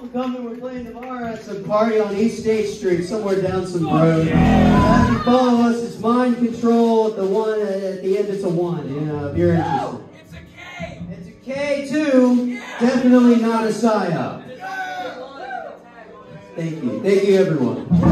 for coming. We're playing tomorrow at some party on East State Street, somewhere down some road. If you follow us, it's Mind Control. The one at the end, it's a 1. You know, if you're interested. It's a K. It's a K too. Yeah. Definitely not a psyop. Thank you. Thank you, everyone.